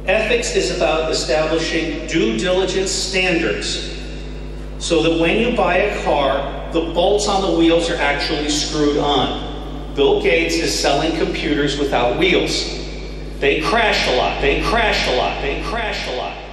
Ethics is about establishing due diligence standards so that when you buy a car, the bolts on the wheels are actually screwed on. Bill Gates is selling computers without wheels. They crash a lot, they crash a lot, they crash a lot.